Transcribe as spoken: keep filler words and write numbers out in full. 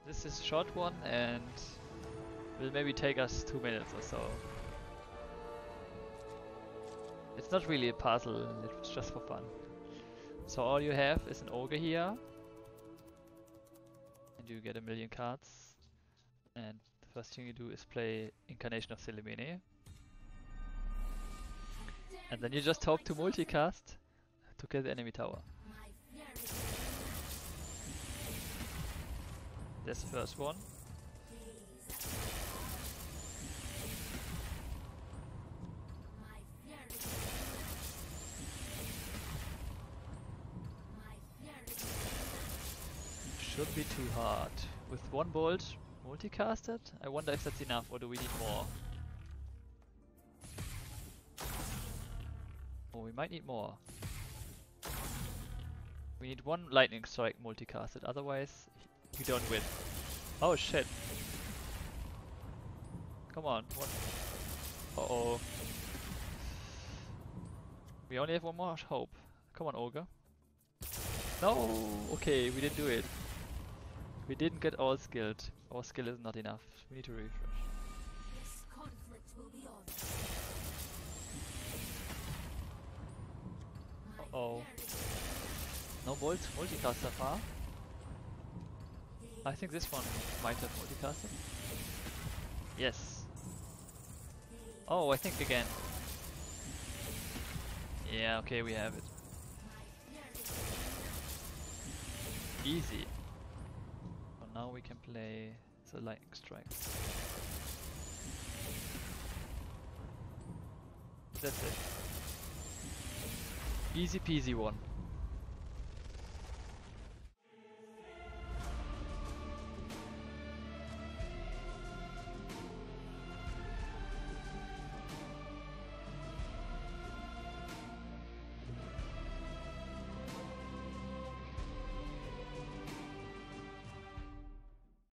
This is a short one and will maybe take us two minutes or so. It's not really a puzzle, it's just for fun. So all you have is an ogre here. And you get a million cards. And the first thing you do is play Incarnation of Selemene. And then you just hope to multicast to kill the enemy tower. That's the first one. Should be too hard. With one bolt multicasted? I wonder if that's enough or do we need more? Oh, we might need more. We need one lightning strike multicasted, otherwise we don't win. Oh shit. Come on, one. Uh oh. We only have one more hope. Come on, ogre. No! Okay, we didn't do it. We didn't get all skilled. Our skill is not enough. We need to refresh. This conflict will be on. Uh oh. No bolt multicast so far. I think this one might have multicasted. Yes. Oh, I think again. Yeah, okay, we have it. Easy. So now we can play the lightning strikes. That's it. Easy peasy one.